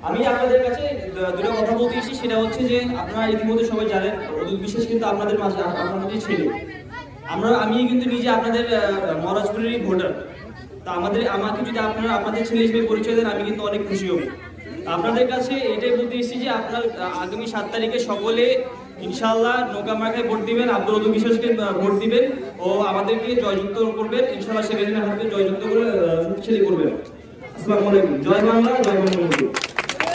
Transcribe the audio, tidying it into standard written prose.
আমি আপনাদের কাছে দুটো কথা বলতে এসেছি, সেটা হচ্ছে যে আপনারা ইতিমধ্যে সবাই জানেন অদূত বিশ্বাস কিন্তু আপনাদের মাঝে আপনাদের ছেলে। আমি কিন্তু নিজে আপনাদের মহারাজপুরেরই ভোটার। তা আমাকে যদি আপনারা আপনাদের ছেলে হিসেবে পরিচয় দেন আমি কিন্তু অনেক খুশি হব। আপনাদের কাছে এটাই বলতে এসেছি যে আপনার আগামী 7 তারিখে সকলে ইনশাআল্লাহ নৌকা মার্কায় ভোট দিবেন, আব্দুল ওদুদ বিশ্বাসকে ভোট দিবেন ও আমাদেরকে জয়যুক্ত করবেন। ইনশাআল্লাহ শেখ হাসিনার হাতে জয়যুক্ত করে শক্তিশালী করবেন। আসসালামু আলাইকুম। জয় বাংলা, জয় বঙ্গবন্ধু।